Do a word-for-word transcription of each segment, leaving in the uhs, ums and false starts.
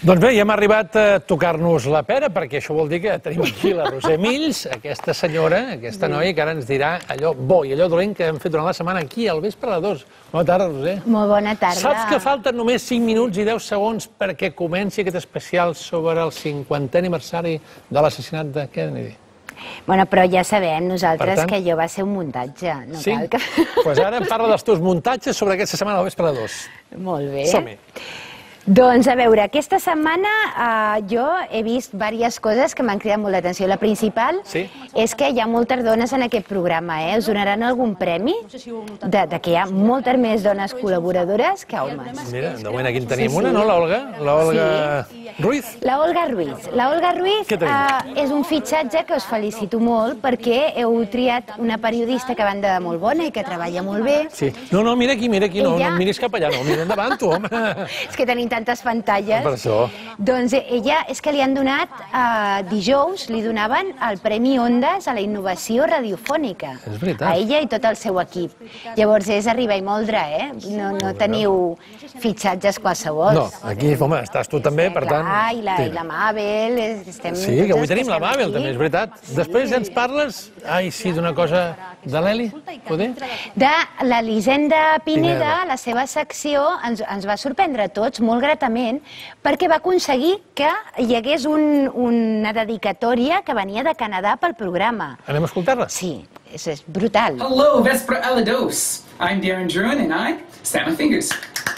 Doncs bé, ja hem arribat a tocar-nos la pera, perquè això vol dir que tenim aquí la Roser Mills, aquesta senyora, aquesta noia, que ara ens dirà allò bo i allò dolent que hem fet durant la setmana aquí, al vespre a dos. Bona tarda, Roser. Molt bona tarda. Saps que falten només cinc minuts i deu segons perquè comenci aquest especial sobre el cinquantè aniversari de l'assassinat de Kennedy? Bueno, però ja sabem nosaltres que allò va ser un muntatge. Sí? Doncs ara em parla dels teus muntatges sobre aquesta setmana al vespre a dos. Molt bé. Som-hi. Doncs, a veure, aquesta setmana jo he vist diverses coses que m'han cridat molt l'atenció. La principal és que hi ha moltes dones en aquest programa, eh? Us donaran algun premi de que hi ha moltes més dones col·laboradores que homes. Mira, de moment aquí en tenim una, no, l'Olga? L'Olga Ruiz? La Olga Ruiz. La Olga Ruiz és un fitxatge que us felicito molt perquè heu triat una periodista que a banda de molt bona i que treballa molt bé. Sí. No, no, mira aquí, mira aquí, no em miris cap allà, no, mira endavant tu, home. És que tenim tantes pantalles. Per això. Doncs ella, és que li han donat, dijous, li donaven el Premi Ondas a la innovació radiofònica. És veritat. A ella i tot el seu equip. Llavors és arribar i moldre, eh? No teniu fitxatges qualsevol. No, aquí, home, estàs tu també, per tant... I la Mabel, estem... Sí, que avui tenim la Mabel, també, és veritat. Després ens parles, ai, sí, d'una cosa de l'Eli, poder? De l'Elisenda Pineda, la seva secció, ens va sorprendre a tots, molt gratament, perquè va aconseguir que hi hagués una dedicatòria que venia de Canadà pel programa. Anem a escoltar-la? Sí, és brutal. Hello, Vespre a dos. I'm Darren Druin and I snap my fingers.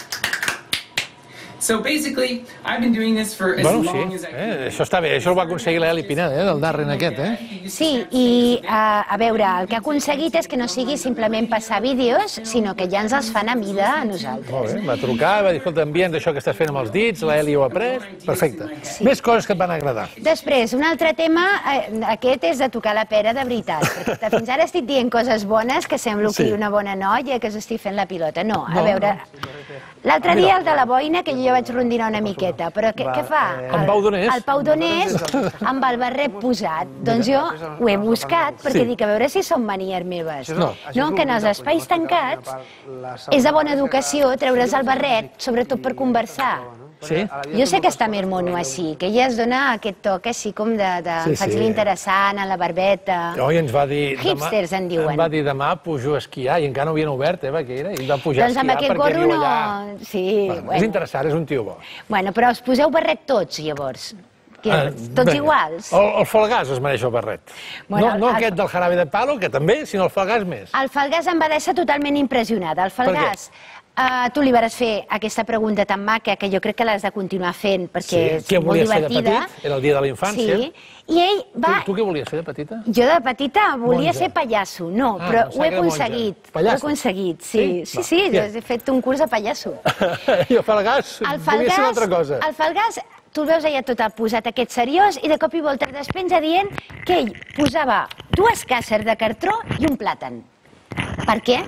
So basically, I've been doing this for as long as I can. Això està bé, això ho va aconseguir l'Eli Pineda, del Darren aquest, eh? Sí, i a veure, el que ha aconseguit és que no sigui simplement passar vídeos, sinó que ja ens els fan a mida a nosaltres. Molt bé, va trucar, va dir, escolta, envia'ns això que estàs fent amb els dits, l'Eli ho ha après, perfecte. Més coses que et van agradar. Després, un altre tema, aquest és de tocar la pera de veritat, perquè fins ara estic dient coses bones, que semblo que una bona noia, que us estic fent la pilota. No, a veure, l'altre dia el de la boina, que jo vaig rondinar una miqueta, però què fa? En Pau Donés. El Pau Donés amb el barret posat. Doncs jo ho he buscat perquè dic, a veure si són manies meves. No, que en els espais tancats és de bona educació treure's el barret, sobretot per conversar. Sí? Jo sé que està més mono així, que ella es dona aquest toc així com de faig l'interessant, a la barbeta... Oi, ens va dir... Hipsters en diuen. Em va dir demà pujo a esquiar i encara no havien obert, eh, que era, i va pujar a esquiar perquè viu allà. Sí, bueno. És interessant, és un tio bo. Bueno, però us poseu barret tots, llavors. Tots iguals. El Falgàs es mereix el barret. No aquest del Jarabe de Palo, que també, sinó el Falgàs més. El Falgàs em va deixar totalment impressionada. El Falgàs... Tu li vas fer aquesta pregunta tan maca que jo crec que l'has de continuar fent perquè és molt divertida. Què volies ser de petit? Era el dia de la infància. Sí, i ell va... Tu què volies ser de petita? Jo de petita volia ser pallasso, no, però ho he aconseguit. Ho he aconseguit, sí. Sí, sí, he fet un curs de pallasso. I el Falgàs volia ser una altra cosa. El Falgàs, tu el veus allà tot posat aquest seriós i de cop i volta despenja dient que ell posava dues càsseres de cartró i un plàtan. Per què?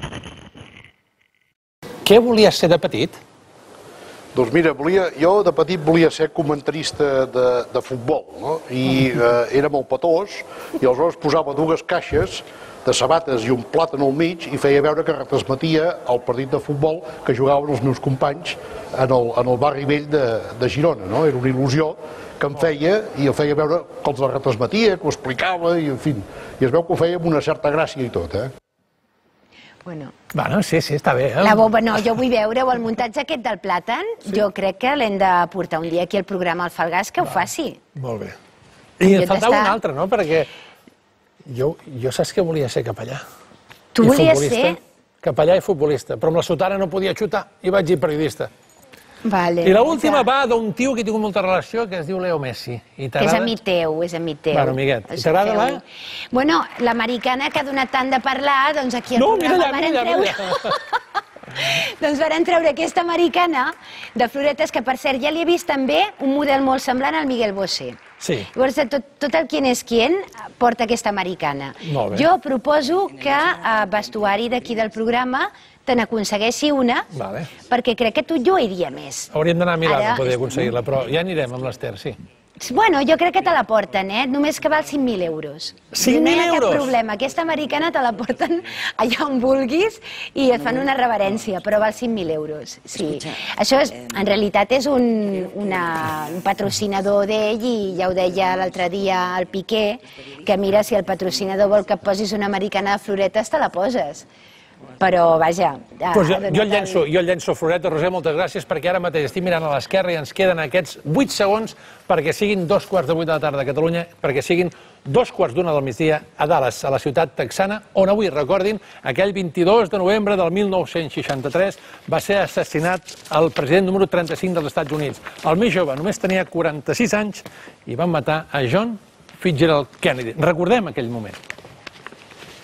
Què volies ser de petit? Doncs mira, jo de petit volia ser comentarista de futbol, i era molt petós, i aleshores posava dues caixes de sabates i un plàtan al mig i feia veure que retransmetia el partit de futbol que jugaven els meus companys en el barri vell de Girona. Era una il·lusió que em feia i el feia veure que els retransmetia, que ho explicava, i en fi, i es veu que ho feia amb una certa gràcia i tot, eh? Bueno, sí, sí, està bé. La boba, no, jo vull veure el muntatge aquest del plàtan, jo crec que l'hem de portar un dia aquí al programa al Falgàs, que ho faci. Molt bé. I em faltava un altre, no?, perquè jo saps que volia ser capellà. Tu volies ser? Capellà i futbolista, però amb la sotana no podia xutar i vaig dir periodista. I l'última va d'un tio que he tingut molta relació, que es diu Leo Messi. Que és amic teu, és amic teu. Bueno, amiguet, t'agrada la...? Bueno, l'americana que ha donat tant de parlar, doncs aquí al programa varen treure... Doncs varen treure aquesta americana de floretes, que per cert ja li he vist també un model molt semblant al Miguel Bosé. Sí. Llavors, tot el Quién és quién porta aquesta americana. Jo proposo que vestuari d'aquí del programa te n'aconsegueixi una, perquè crec que tu lluiria més. Hauríem d'anar a Milà per poder aconseguir-la, però ja anirem amb l'Ester, sí. Bueno, jo crec que te la porten, eh? Només que val cinc mil euros. cinc mil euros? No hi ha cap problema. Aquesta americana te la porten allà on vulguis i et fan una reverència, però val cinc mil euros. Sí. Això és, en realitat és un, una, un patrocinador d'ell i ja ho deia l'altre dia el Piqué, que mira, si el patrocinador vol que et posis una americana de floretes, te la poses. Però, vaja... Pues jo, jo, el llenço, jo el llenço floreta, Roser, moltes gràcies, perquè ara mateix estic mirant a l'esquerra i ens queden aquests vuit segons perquè siguin dos quarts de vuit de la tarda a Catalunya, perquè siguin dos quarts d'una del migdia a Dallas, a la ciutat texana, on avui, recordin, aquell vint-i-dos de novembre del mil nou-cents seixanta-tres va ser assassinat el president número trenta-cinc dels Estats Units. El més jove, només tenia quaranta-sis anys, i van matar a John Fitzgerald Kennedy. Recordem aquell moment.